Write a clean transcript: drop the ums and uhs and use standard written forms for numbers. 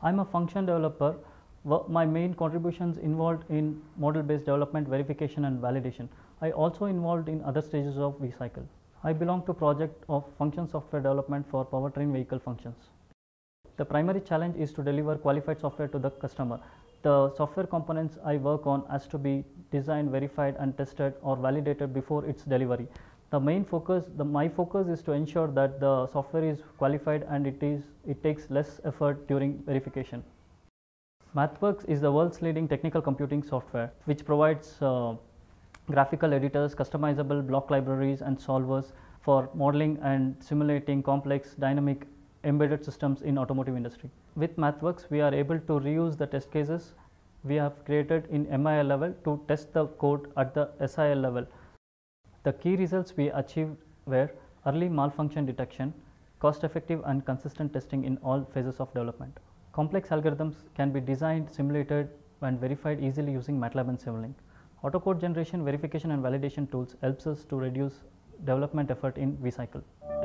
I'm a function developer. My main contributions involved in model-based development, verification and validation. I also involved in other stages of V-cycle. I belong to project of function software development for powertrain vehicle functions. The primary challenge is to deliver qualified software to the customer. The software components I work on has to be designed, verified and tested or validated before its delivery. My focus is to ensure that the software is qualified and it takes less effort during verification. MathWorks is the world's leading technical computing software which provides graphical editors, customizable block libraries and solvers for modeling and simulating complex dynamic embedded systems in automotive industry. With MathWorks, we are able to reuse the test cases we have created in MIL level to test the code at the SIL level. The key results we achieved were early malfunction detection, cost-effective and consistent testing in all phases of development. Complex algorithms can be designed, simulated and verified easily using MATLAB and Simulink. Autocode generation, verification and validation tools helps us to reduce development effort in V-cycle.